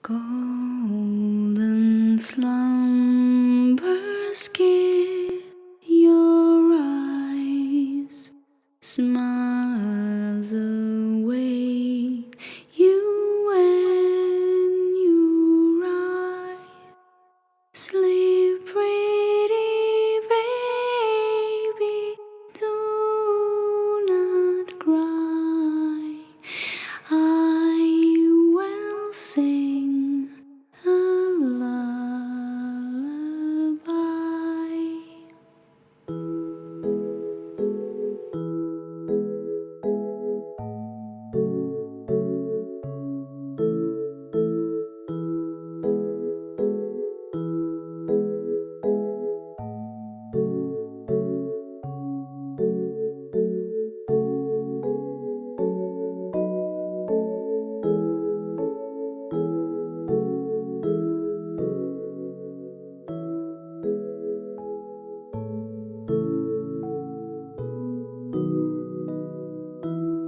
Golden slumbers kiss your eyes, smiles away you when you rise. Sleep, pretty baby, do not cry. I will sing a lullaby.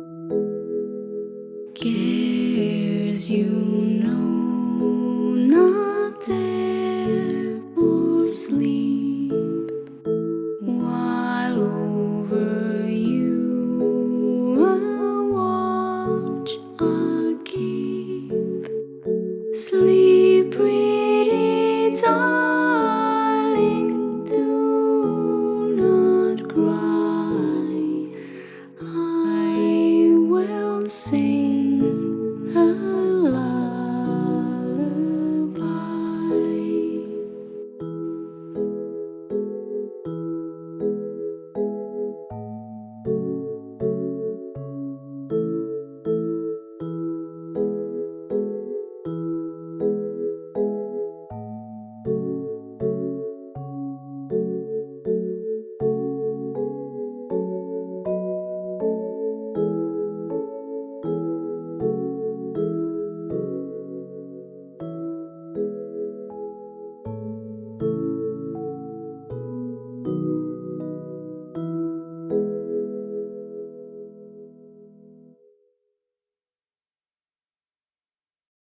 Cares you know not.